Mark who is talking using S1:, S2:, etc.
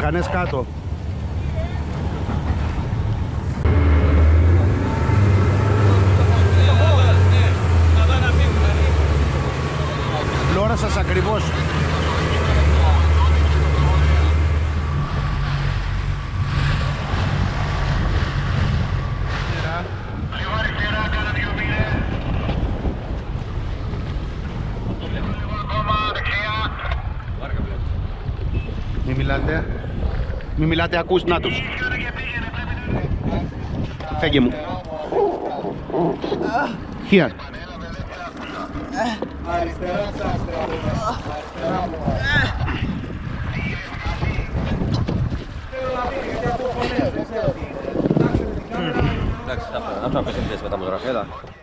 S1: μηχανές κάτω. Πλώρα σας ακριβώς. Μη μιλάτε, ακούς, να τους. Φέγγε μου. Here.
S2: Εντάξει, αυτό θα πέσει με τα μοτοραφέλα.